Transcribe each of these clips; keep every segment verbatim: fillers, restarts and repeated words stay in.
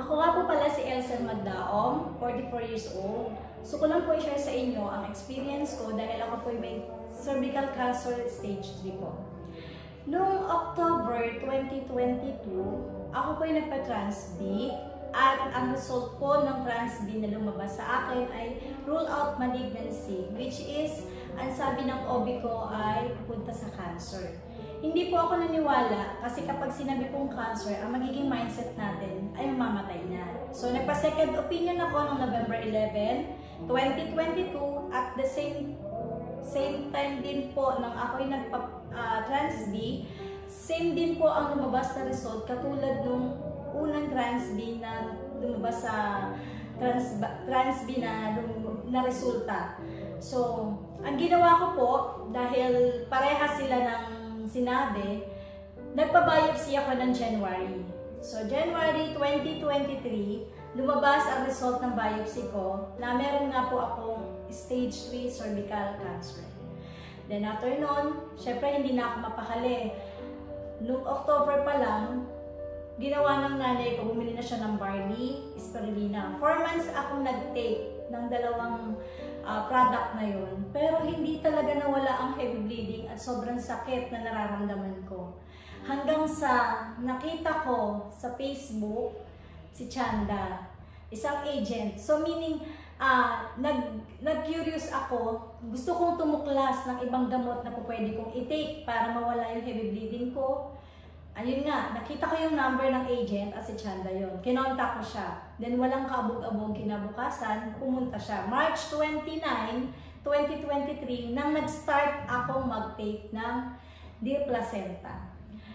Ako nga po pala si Elsen Magdaom, forty-four years old. So ko lang po i-share sa inyo ang experience ko dahil ako po may cervical cancer stage three po. Noong October twenty twenty-two, ako po yung nagpa-Trans B at ang result po ng Trans B na lumabas sa akin ay rule out malignancy, which is ang sabi ng O B ko ay pupunta sa cancer. Hindi po ako naniwala kasi kapag sinabi pong cancer, ang magiging mindset natin ay mamamatay na. So nagpa-second opinion ako noong November eleven, twenty twenty-two at the same same time din po nang ako'y nagpa-Trans uh, B, same din po ang lumabas na result katulad nung unang Trans B na lumabas sa Trans, trans B na, na resulta. So, ang ginawa ko po, dahil pareha sila ng sinabi, nagpa-biopsy ako ng January. So, January twenty twenty-three, lumabas ang result ng biopsy ko na meron nga po akong stage three cervical cancer. Then after nun, syempre hindi na ako mapakali. Noong October pa lang, ginawa ng nanay ko, bumili na siya ng barley, spirulina. Four months akong nag-take ng dalawang uh, product na yun. Pero hindi talaga nawala ang heavy bleeding at sobrang sakit na nararamdaman ko. Hanggang sa nakita ko sa Facebook, si Chanda, isang agent. So meaning, uh, nag, nag-curious ako, gusto kong tumuklas ng ibang gamot na po pwede kong i-take para mawala yung heavy bleeding ko. Ayun nga, nakita ko yung number ng agent at si Chanda yun. Kinontak ko siya. Then walang kabog-abog kinabukasan, pumunta siya. March twenty-nine, twenty twenty-three, nang nag-start akong mag-take ng Dear Placenta.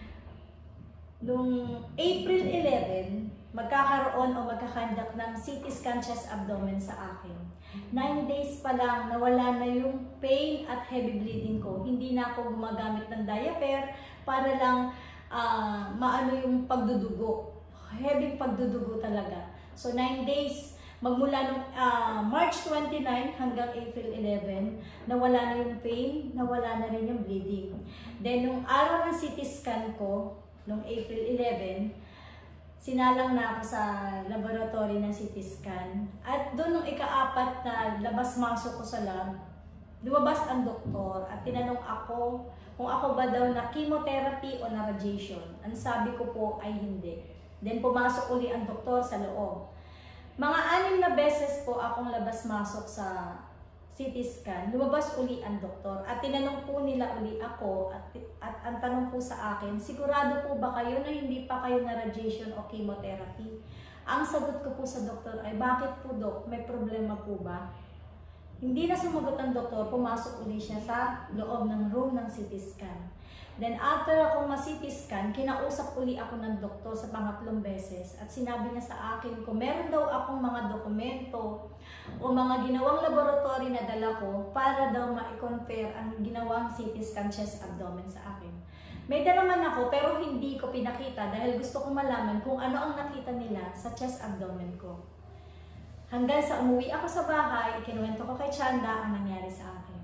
Noong April eleven, magkakaroon o magkakandak ng C T scan chest abdomen sa akin. Nine days pa lang, nawala na yung pain at heavy bleeding ko. Hindi na ako gumagamit ng diaper para lang Uh, maano yung pagdudugo. Heavy pagdudugo talaga. So, nine days, magmula nung uh, March twenty-nine hanggang April eleven, nawala na yung pain, nawala na rin yung bleeding. Then, nung araw ng C T scan ko, nung April eleven, sinalang na ako sa laboratory ng C T scan. At doon nung ika-apat na labas-masok ko sa lab, lumabas ang doktor at tinanong ako kung ako ba daw na chemotherapy o na radiation. Ang sabi ko po ay hindi. Then pumasok uli ang doktor sa loob. Mga anim na beses po akong labas-masok sa C T scan, lumabas uli ang doktor at tinanong po nila uli ako at, at ang tanong po sa akin, sigurado po ba kayo na hindi pa kayo na radiation o chemotherapy? Ang sagot ko po sa doktor ay, bakit po dok? May problema po ba? Hindi na sumagot ang doktor, pumasok ulit siya sa loob ng room ng C T scan. Then after akong ma-C T scan, kinausap uli ako ng doktor sa pangatlong beses at sinabi niya sa akin kung meron daw akong mga dokumento o mga ginawang laboratory na dala ko para daw ma-confer ang ginawang C T scan chest abdomen sa akin. May dala man ako pero hindi ko pinakita dahil gusto kong malaman kung ano ang nakita nila sa chest abdomen ko. Hanggang sa umuwi ako sa bahay, ikinuwento ko kay Chanda ang nangyari sa akin.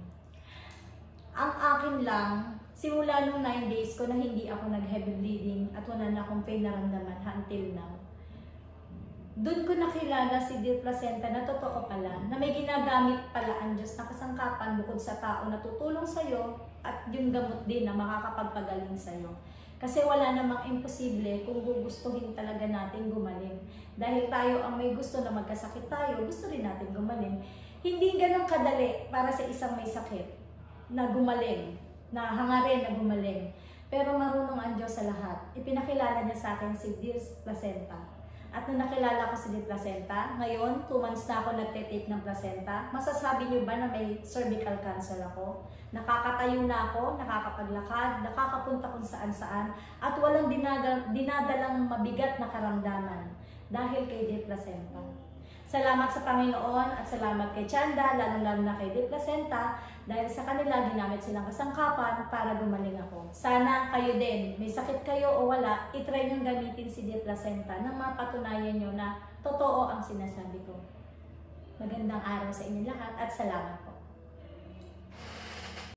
Ang akin lang, simula nung nine days ko na hindi ako nag-heavy bleeding at wala na akong pain naramdaman until now. Doon ko nakilala si Dear Placenta na totoo pala, na may ginagamit pala ang Diyos na kasangkapan bukod sa tao na tutulong sa'yo at yung gamot din na makakapagpagaling sa'yo. Kasi wala namang imposible kung gugustuhin talaga natin gumaling. Dahil tayo ang may gusto na magkasakit tayo, gusto rin natin gumaling. Hindi ganun kadali para sa isang may sakit na gumaling, na hangarin na gumaling. Pero marunong ang Diyos sa lahat. Ipinakilala niya sa akin si Dear Placenta. At nung nakilala ko si Dear Placenta, ngayon, two months na ako nagtitake ng placenta, masasabi niyo ba na may cervical cancer ako? Nakakatayo na ako, nakakapaglakad, nakakapunta kung saan-saan, at walang dinadal dinadalang mabigat na karamdaman dahil kay Dear Placenta. Salamat sa Panginoon at salamat kay Chanda, lalong-lalo na kay Dear Placenta, dahil sa kanila ginamit silang kasangkapan para gumaling ako. Sana kayo din, may sakit kayo o wala, itry niyong gamitin si Dear Placenta nang mapatunayan niyo na totoo ang sinasabi ko. Magandang araw sa inyo lahat at salamat po.